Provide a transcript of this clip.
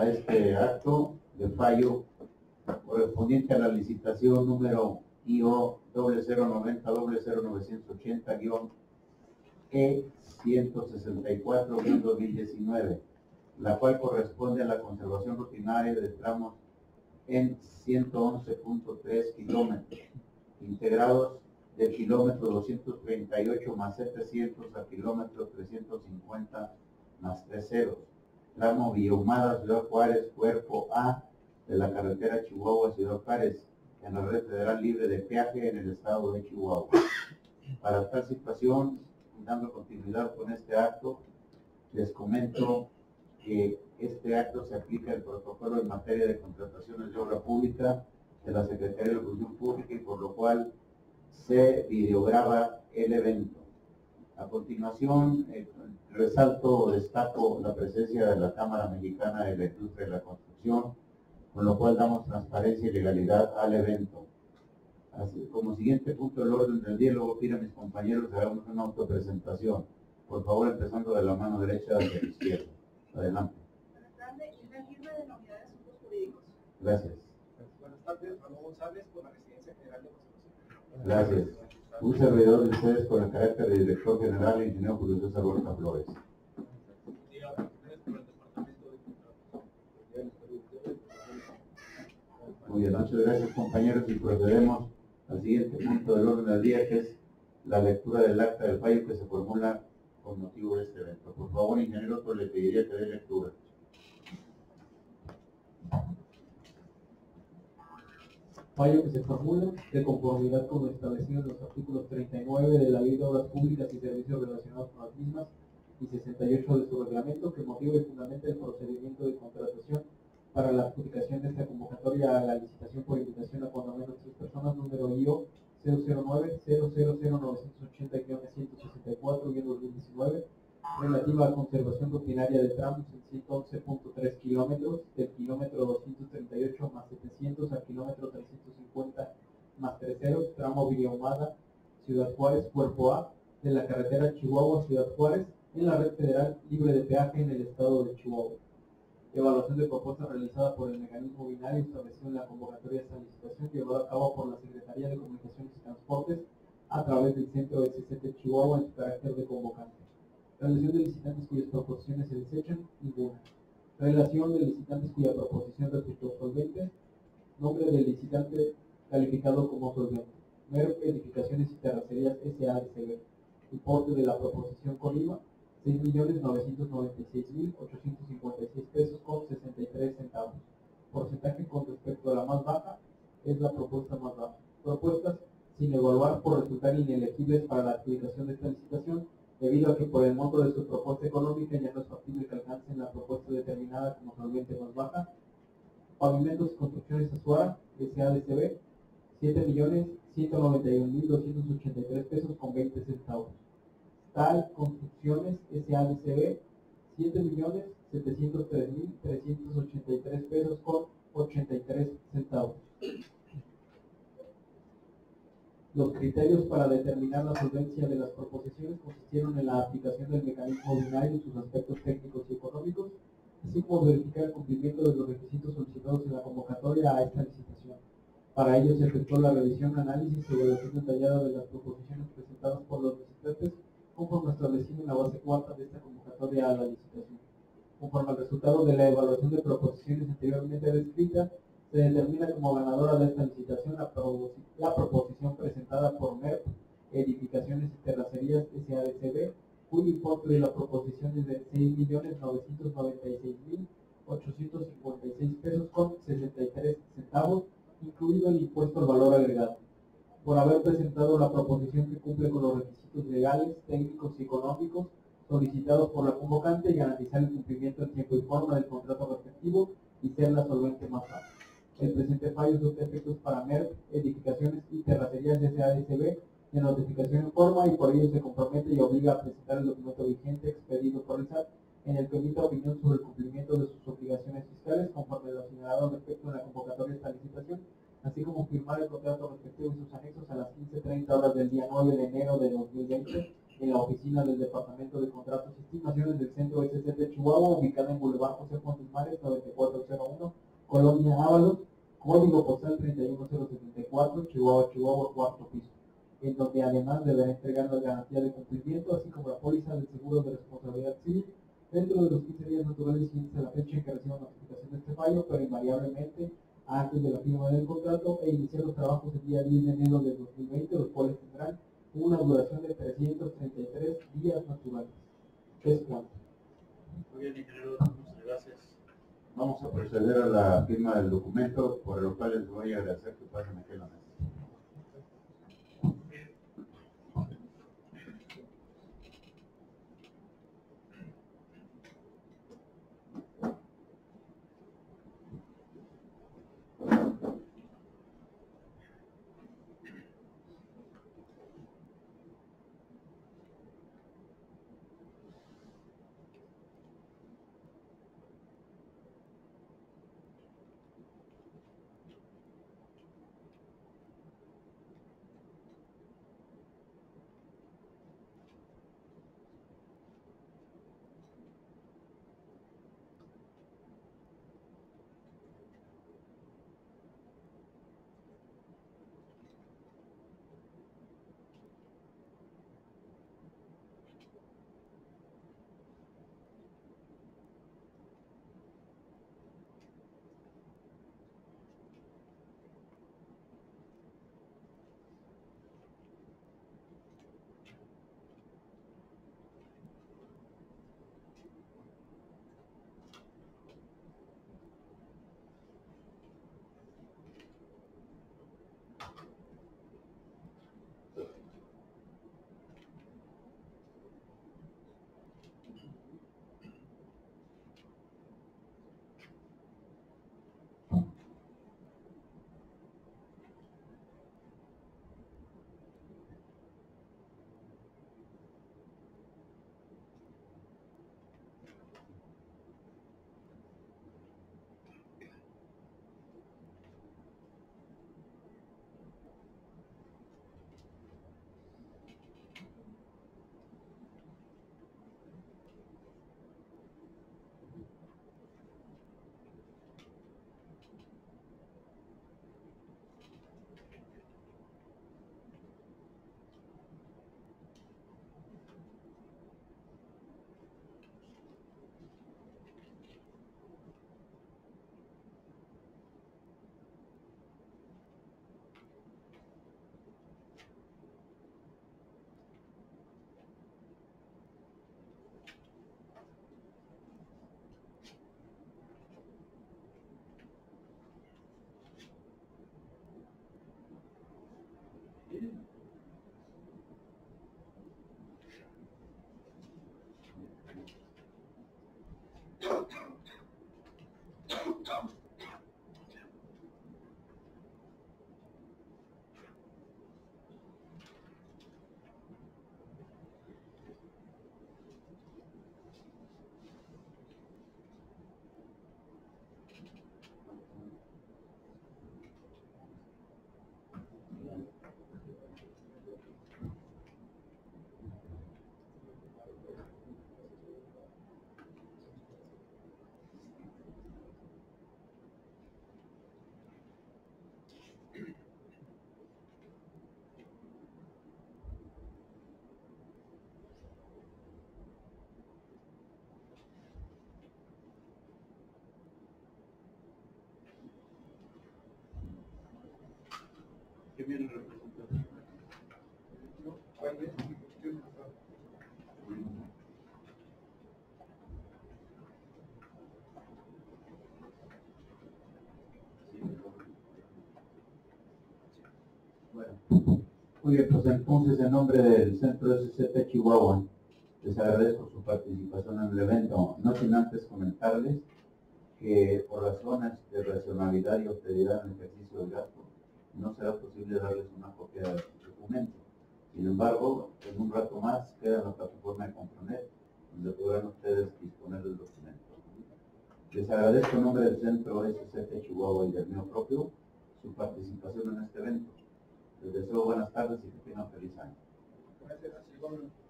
a este acto de fallo correspondiente a la licitación número IO 0090-0980-E164-2019, la cual corresponde a la conservación rutinaria de tramos en 111.3 kilómetros, integrados del kilómetro 238 más 700 al kilómetro 350 más 3 ceros, tramo Villahumada, Ciudad Juárez, cuerpo A de la carretera Chihuahua-Ciudad Juárez, en la red federal libre de peaje en el estado de Chihuahua. Para tal situación, dando continuidad con este acto, les comento que este acto se aplica al protocolo en materia de contrataciones de obra pública de la Secretaría de Función Pública y por lo cual se videograba el evento. A continuación, resalto o destaco la presencia de la Cámara Mexicana de la Industria de la Construcción, con lo cual damos transparencia y legalidad al evento. Así, como siguiente punto del orden del día, luego pido a mis compañeros que hagamos una autopresentación. Por favor, empezando de la mano derecha hacia la izquierda. Adelante. Buenas tardes, Hilda Gilma, de la Unidad de Asuntos Jurídicos. Gracias. Buenas tardes, Ramón González, por la Residencia General de Conservación. Gracias. Un servidor de ustedes con el carácter de director general, el ingeniero Julio César Borja Flores. Muy bien, muchas gracias compañeros y procedemos al siguiente punto del orden del día, que es la lectura del acta del fallo que se formula con motivo de este evento. Por favor, ingeniero, pues le pediría que dé lectura. Fallo que se formula de conformidad con lo establecido en los artículos 39 de la Ley de Obras Públicas y Servicios relacionados con las mismas y 68 de su reglamento, que motiva y fundamenta el procedimiento de contratación para la adjudicación de esta convocatoria a la licitación por invitación a cuando menos 3 personas, número IO 009-000-980-164-2019, relativa a conservación rutinaria de tramos en 111.3 kilómetros, del kilómetro 238 más 700 al kilómetro 350 más 3 ceros, tramo Villahumada, Ciudad Juárez, cuerpo A, de la carretera Chihuahua-Ciudad Juárez, en la red federal libre de peaje en el estado de Chihuahua. Evaluación de propuesta realizada por el mecanismo binario establecido en la convocatoria de esta licitación, llevada a cabo por la Secretaría de Comunicaciones y Transportes a través del Centro de CCT Chihuahua en su carácter de convocante. Relación de licitantes cuyas proposiciones se desechan, ninguna. Relación de licitantes cuya proposición resultó solvente. Nombre del licitante calificado como solvente. MERP Edificaciones y Terracerías S.A.D.C.B. Importe de la proposición con IVA, 6.996.856 pesos con 63 centavos. Porcentaje con respecto a la más baja es la propuesta más baja. Propuestas sin evaluar por resultar inelegibles para la adjudicación de esta licitación, debido a que por el monto de su propuesta económica ya no es factible que alcancen la propuesta determinada como solvente más baja. Pavimentos y Construcciones Azuara, S.A.D.C.B., 7.191.283 pesos con 20 centavos. TAL Construcciones S.A.D.C.B., 7.703.383 pesos con 83 centavos. Los criterios para determinar la solvencia de las proposiciones consistieron en la aplicación del mecanismo binario en sus aspectos técnicos y económicos, así como verificar el cumplimiento de los requisitos solicitados en la convocatoria a esta licitación. Para ello se efectuó la revisión, análisis y evaluación detallada de las proposiciones presentadas por los licitantes, conforme establecido en la base cuarta de esta convocatoria a la licitación. Conforme al resultado de la evaluación de proposiciones anteriormente descrita, se determina como ganadora de esta licitación la proposición presentada por MERP Edificaciones y Terracerías S.A.D.C.B., cuyo importe de la proposición es de 6.996.856 pesos con 63 centavos, incluido el impuesto al valor agregado. Por haber presentado la proposición que cumple con los requisitos legales, técnicos y económicos solicitados por la convocante y garantizar el cumplimiento en tiempo y forma del contrato respectivo y ser la solvente más baja. El presente fallo surte efectos para MERP, Edificaciones y Terracerías S.A.D.C.B. de notificación en forma y por ello se compromete y obliga a presentar el documento vigente expedido por el SAT en el que emita opinión sobre el cumplimiento de sus obligaciones fiscales conforme lo señalado al respecto en la convocatoria de esta licitación, así como firmar el contrato respectivo y sus anexos a las 15:30 horas del día 9 de enero de 2020 en la oficina del Departamento de Contratos y Estimaciones del Centro SCT Chihuahua, ubicada en Boulevard José Fuentes Mares, 94 Colonia Ábalos, código postal 31074, Chihuahua, Chihuahua, cuarto piso, en donde además deberá entregar la garantía de cumplimiento, así como la póliza de seguro de responsabilidad civil, dentro de los 15 días naturales siguientes a la fecha en que reciba notificación de este fallo, pero invariablemente antes de la firma del contrato, e iniciar los trabajos el día 10 de enero de 2020, los cuales tendrán una duración de 333 días naturales. ¿Es cuánto? Muy bien, ingeniero, muchas gracias. Vamos a proceder a la firma del documento, por lo cual les voy a agradecer que pasen aquí en la mesa. ¿Qué viene el representante? Bueno, muy bien, pues entonces en nombre del Centro SCP Chihuahua, les agradezco su participación en el evento, no sin antes comentarles que por razones de racionalidad y austeridad en el ejercicio del gasto, no será posible darles una copia del documento. Sin embargo, en un rato más queda en la plataforma de Compronet, donde podrán ustedes disponer del documento. Les agradezco en nombre del Centro SCP Chihuahua y del mío propio su participación en este evento. Les deseo buenas tardes y que tengan feliz año. Gracias.